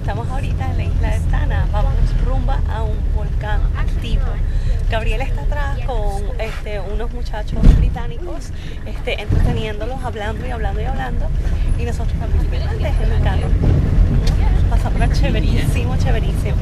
Estamos ahorita en la isla de Tana, vamos rumba a un volcán activo. Gabriel está atrás con unos muchachos británicos, entreteniéndolos, hablando y hablando y hablando, y nosotros también antes en el carro. Pasamos chéverísimo, chéverísimo.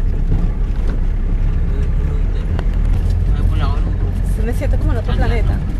Me siento como en otro planeta.